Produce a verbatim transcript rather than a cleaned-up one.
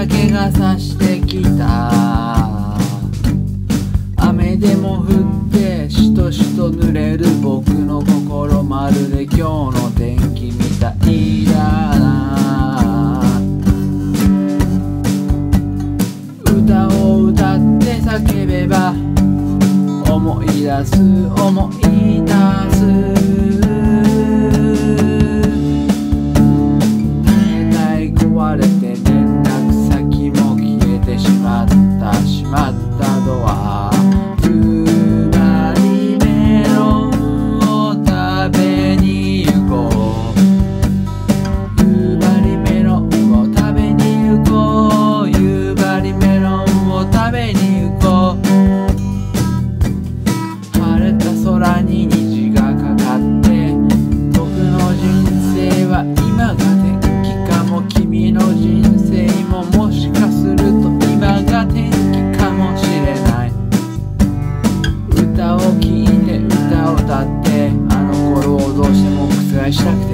だけが差してきた。雨でも降ってしとしと濡れる僕の心、まるで今日の天気みたいだな。歌を歌って叫べば思い出す思い出す。携帯壊れて連絡先も消えてしまったしまったドア。ウバリメロンを食べに行こう。ウバリメロンを食べに行こう。ウバリメロンを食べに行こう。空に虹がかかって僕の人生は今が天気かも。君の人生ももしかすると今が天気かもしれない。歌を聴いて歌を歌ってあの頃をどうしても覆したく